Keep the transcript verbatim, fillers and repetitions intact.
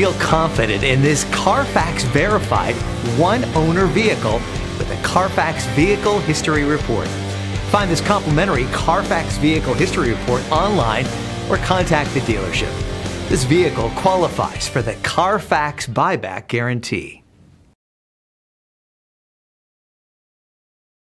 Feel confident in this Carfax verified one-owner vehicle with a Carfax Vehicle History Report. Find this complimentary Carfax Vehicle History Report online or contact the dealership. This vehicle qualifies for the Carfax Buyback Guarantee.